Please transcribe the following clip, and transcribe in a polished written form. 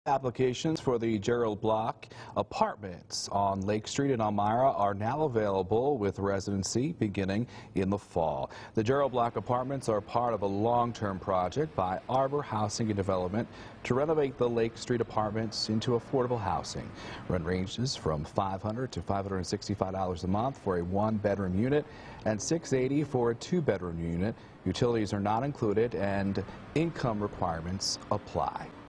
Applications for the Gerald Block apartments on Lake Street in Elmira are now available with residency beginning in the fall. The Gerald Block apartments are part of a long-term project by Arbor Housing and Development to renovate the Lake Street apartments into affordable housing. Rent ranges from $500 to $565 a month for a one-bedroom unit and $680 for a two-bedroom unit. Utilities are not included and income requirements apply.